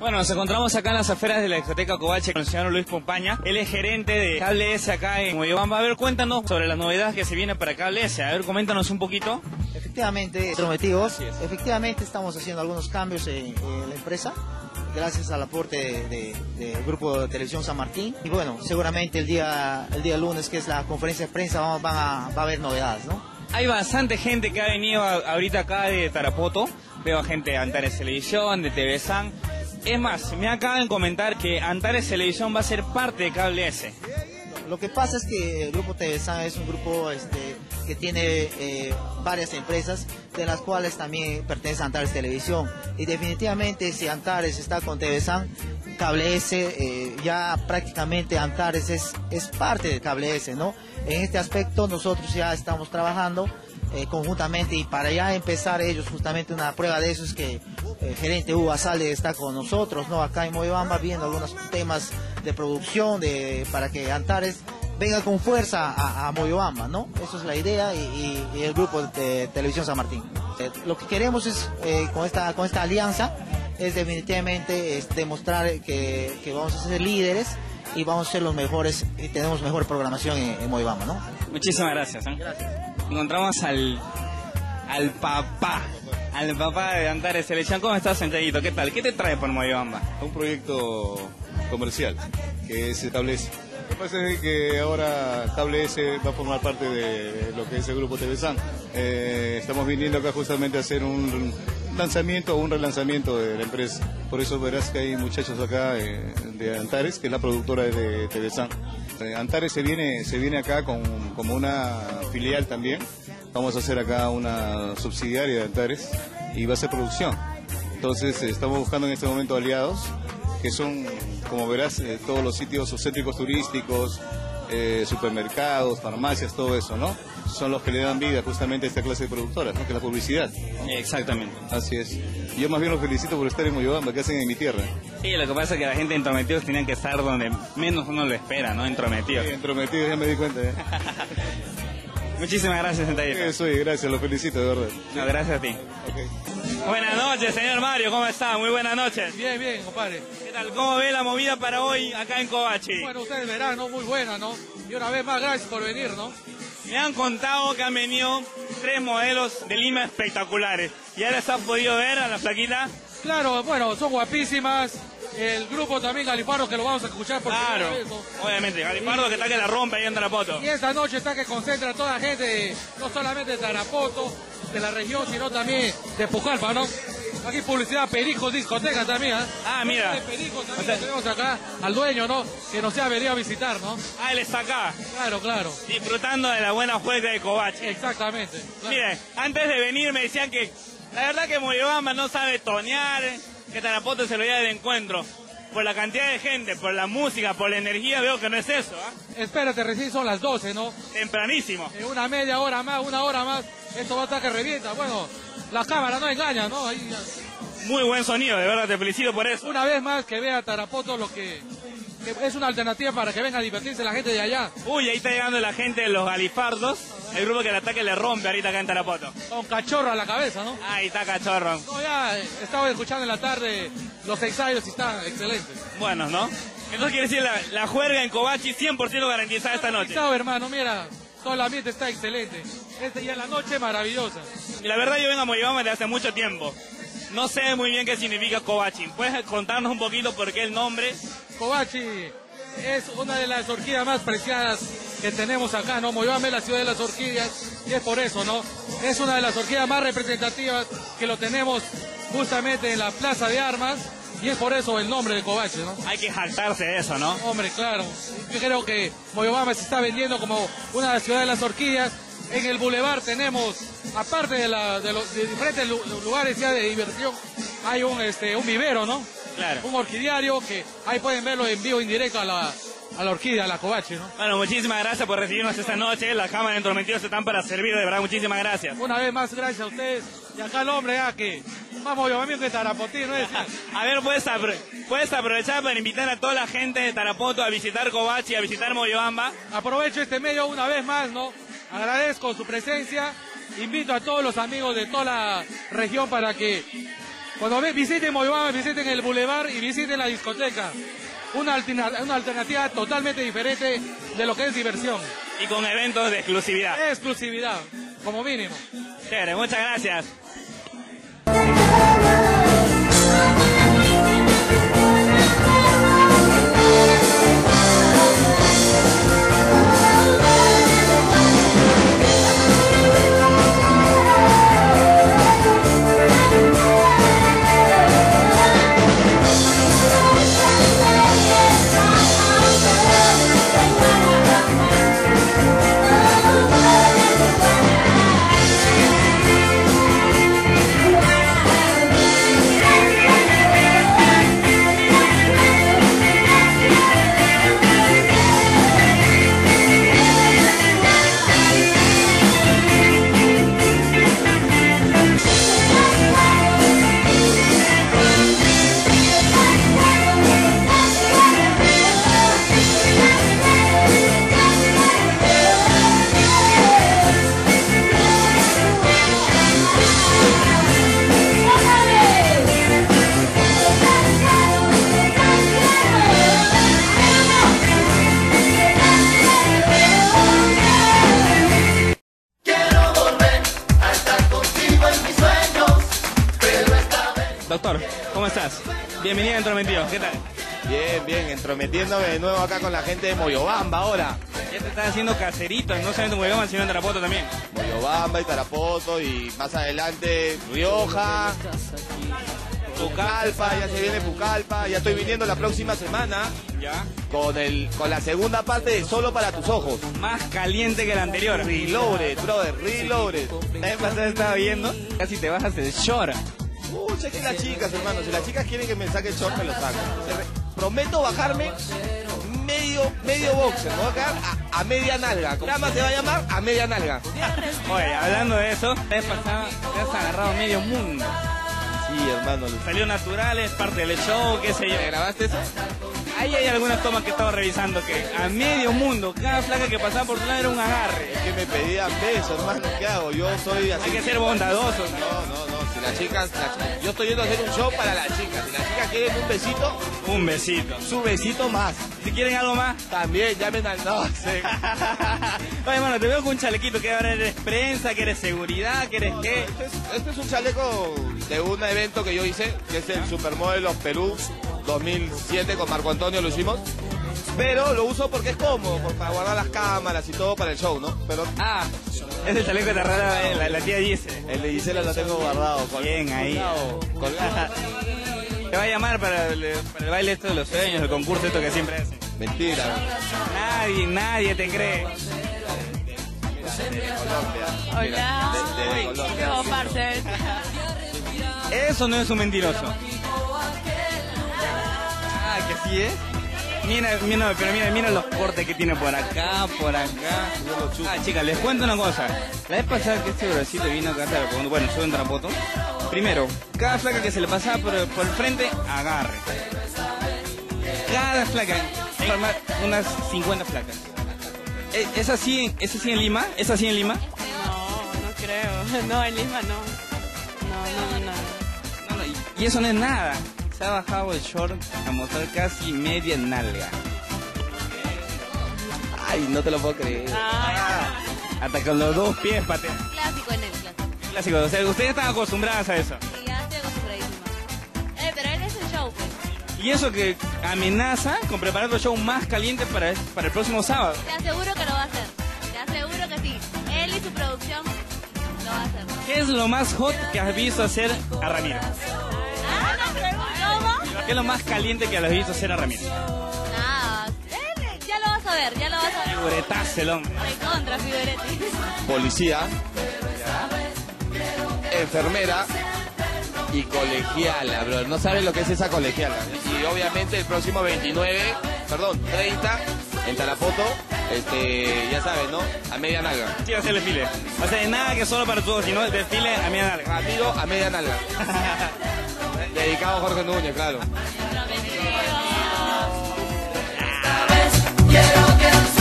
Bueno, nos encontramos acá en las afueras de la discoteca Covache con el señor Luis Pompaña. Él es gerente de Cable S acá en Moyobamba. A ver, cuéntanos sobre las novedades que se vienen para Cable S. A ver, coméntanos un poquito. Efectivamente, prometidos. Efectivamente, estamos haciendo algunos cambios en la empresa, gracias al aporte del Grupo de Televisión San Martín. Y bueno, seguramente el día lunes, que es la conferencia de prensa, va a haber novedades, ¿no? Hay bastante gente que ha venido ahorita acá de Tarapoto. Veo a gente de Antares Televisión, de TV San. Es más, me acaban de comentar que Antares Televisión va a ser parte de Cable S. Lo que pasa es que el Grupo TV San es un grupo que tiene varias empresas, de las cuales también pertenece a Antares Televisión. Y definitivamente, si Antares está con TV San, Cable S, ya prácticamente Antares es parte de Cable S, ¿no? En este aspecto nosotros ya estamos trabajando conjuntamente, y para ya empezar ellos, justamente una prueba de eso es que el gerente Hugo Azalde está con nosotros, ¿no? Acá en Moyobamba, viendo algunos temas de producción para que Antares venga con fuerza a Moyobamba, ¿no? Eso es la idea, y el Grupo de Televisión San Martín. Lo que queremos es, con esta alianza, es definitivamente demostrar que vamos a ser líderes y vamos a ser los mejores, y tenemos mejor programación en Moyobamba, ¿no? Muchísimas gracias. Gracias. Encontramos al papá de Antares Televisión. ¿Cómo estás, sentadito? ¿Qué tal? ¿Qué te trae por Moyobamba? Un proyecto comercial, que es Cable S. Lo que pasa es que ahora Cable S va a formar parte de lo que es el Grupo TV San. Estamos viniendo acá justamente a hacer un lanzamiento o un relanzamiento de la empresa. Por eso verás que hay muchachos acá de Antares, que es la productora de TV San. Antares se viene acá como una filial también. Vamos a hacer acá una subsidiaria de Antares y va a ser producción. Entonces estamos buscando en este momento aliados, que son, como verás, todos los sitios céntricos turísticos, supermercados, farmacias, todo eso, ¿no? Son los que le dan vida justamente a esta clase de productoras, ¿no? Que es la publicidad, ¿no? Exactamente. Así es. Yo más bien los felicito por estar en Moyobamba, que hacen en mi tierra. Sí, lo que pasa es que la gente de entrometidos tenían que estar donde menos uno lo espera, ¿no? Entrometidos. Sí, entrometidos, ya me di cuenta, ¿eh? Muchísimas gracias, sentadito. Soy, gracias, los felicito, de verdad. No, gracias a ti. Okay. Buenas noches, señor Mario, ¿cómo está? Muy buenas noches. Bien, bien, compadre. ¿Qué tal? ¿Cómo ve la movida para hoy acá en Covache? Bueno, ustedes verán, ¿no? Muy buena, ¿no? Y una vez más, gracias por venir, ¿no? Me han contado que han venido 3 modelos de Lima espectaculares. ¿Ya les han podido ver a la flaquita? Claro, bueno, son guapísimas. El grupo también Galifardo, que lo vamos a escuchar por claro, primera vez, ¿no? Obviamente, Galifardo que está que la rompe ahí en Tarapoto. Y esta noche está que concentra a toda la gente, no solamente de Tarapoto, de la región, sino también de Pucallpa, ¿no? Aquí publicidad, Pericos, discoteca también, ¿eh? Ah, mira. De Pericos también, lo tenemos acá al dueño, ¿no? Que nos ha venido a visitar, ¿no? Ah, él está acá. Claro, claro. Disfrutando de la buena juega de Covache. Exactamente. Claro. Mire, antes de venir me decían que la verdad que Moyobamba no sabe tonear, que Tarapoto se lo lleva de encuentro. Por la cantidad de gente, por la música, por la energía, veo que no es eso, ¿ah? Espérate, recién son las 12, ¿no? Tempranísimo. En una media hora más, una hora más, esto va a estar que revienta. Bueno, las cámaras no engañan, ¿no? Ahí, muy buen sonido, de verdad, te felicito por eso. Una vez más que vea Tarapoto, lo que es una alternativa para que venga a divertirse la gente de allá. Uy, ahí está llegando la gente de los Galifardos, el grupo que el ataque le rompe ahorita acá en Tarapoto. Con cachorro a la cabeza, ¿no? Ahí está cachorro. No, ya estaba escuchando en la tarde los ensayos y están excelentes. Buenos, ¿no? Entonces quiere decir la juerga en Covache 100% garantizada esta noche. Garantizado, hermano, mira, todo el ambiente está excelente. Este día en la noche maravillosa. Y la verdad yo vengo a Moyobamba desde hace mucho tiempo. No sé muy bien qué significa Covache. ¿Puedes contarnos un poquito por qué el nombre? Covache es una de las orquídeas más preciadas que tenemos acá, ¿no? Moyobamba es la ciudad de las orquídeas y es por eso, ¿no? Es una de las orquídeas más representativas que lo tenemos justamente en la Plaza de Armas y es por eso el nombre de Covache, ¿no? Hay que jactarse de eso, ¿no? Hombre, claro. Yo creo que Moyobamba se está vendiendo como una de las ciudades de las orquídeas. En el bulevar tenemos, aparte de los diferentes lugares ya de diversión, hay un vivero, ¿no? Claro. Un orquidiario que ahí pueden verlo en vivo, en directo a la orquídea, a la Covache, ¿no? Bueno, muchísimas gracias por recibirnos esta noche. Las cámaras de entrometidos están para servir, de verdad, muchísimas gracias. Una vez más, gracias a ustedes. Y acá el hombre, que vamos, yo amigo que Tarapotín, ¿no es? A ver, puedes aprovechar para invitar a toda la gente de Tarapoto a visitar Covache y a visitar Moyobamba. Aprovecho este medio una vez más, ¿no? Agradezco su presencia. Invito a todos los amigos de toda la región para que Cuando visiten Moyobamba, visiten el Boulevard y visiten la discoteca. Una alternativa totalmente diferente de lo que es diversión. Y con eventos de exclusividad. Exclusividad, como mínimo. Chévere, muchas gracias. Doctor, ¿cómo estás? Bienvenido a Entrometidos, ¿qué tal? Bien, bien, entrometiéndome de nuevo acá con la gente de Moyobamba ahora. Ya te estás haciendo caserito, no solamente en Moyobamba, sino en Tarapoto también. Moyobamba y Tarapoto y más adelante Rioja, Pucallpa, ya se viene Pucallpa, ya estoy viniendo la próxima semana. Ya. Con la segunda parte de Solo para tus ojos. Más caliente que la anterior. Reloaded, brother, reloaded. La vez pasada estaba viendo, casi te bajas el short. Pucha, que las chicas, hermano, si las chicas quieren que me saque el short, me lo saco. Prometo bajarme medio boxer, me voy a quedar a media nalga. ¿Cómo se va a llamar? A media nalga. Oye, hablando de eso, la vez pasada te has agarrado medio mundo. Sí, hermano. Salió natural, es parte del show, qué sé yo. ¿Me grabaste eso? Ahí hay algunas tomas que estaba revisando que a medio mundo, cada flaca que pasaba por tu lado era un agarre. Es que me pedían besos, hermano, ¿qué hago? Yo soy así. Hay que ser bondadoso. No, si las chicas, yo estoy yendo a hacer un show para las chicas. Si las chicas quieren un besito, su besito más. Si quieren algo más, también llamen al 12. Oye, mano, te veo con un chalequito que ahora eres prensa, que eres seguridad, que eres qué. Este es un chaleco de un evento que yo hice, que es el Supermodel of Perú 2007, con Marco Antonio lo hicimos. Pero lo uso porque es cómodo, para guardar las cámaras y todo para el show, ¿no? Pero es el chaleco que te regala la tía Gisela. El de Gisela lo tengo guardado. Bien, ahí. Colgado. Te va a llamar para el baile esto de los sueños, el concurso esto que siempre hacen. Mentira. Nadie te cree. De Colombia. Hola. De Colombia. ¿Cómo, parce? Eso no es un mentiroso. Que sí, ¿eh? Mira los cortes que tiene por acá. Chicas, les cuento una cosa. La vez pasada que este bracito vino acá, bueno, sube en Tarapoto. Primero, cada flaca que se le pasaba por el frente, agarre. Cada flaca, unas 50 flacas. ¿Es así en Lima? ¿Es así en Lima? No creo. No, en Lima no. No. Y eso no es nada. Se ha bajado el short a mostrar casi media nalga. Ay, no te lo puedo creer. Hasta con los dos pies patea. Clásico en el clásico. O sea, ustedes están acostumbradas a eso. Sí, ya estoy acostumbradísima. Pero él es el show, pues. Y eso que amenaza con preparar el show más caliente para el próximo sábado. Te aseguro que lo va a hacer. Te aseguro que sí. Él y su producción lo va a hacer. ¿Qué es lo más hot que has visto hacer a Ramiro? ¿Qué es lo más caliente que has visto hacer a Ramiro? Nada. Ya lo vas a ver, Figuretazo el hombre. Recontra figurete. Policía, enfermera y colegiala, bro. No sabes lo que es esa colegiala. Y obviamente el próximo 30, en Tarapoto, ya sabes, ¿no? A media nalga. Sí, va a ser el desfile. O sea, nada que solo para todos, sino el desfile a media nalga. Ramiro a media nalga. Dedicado a Jorge Núñez, claro. Quiero que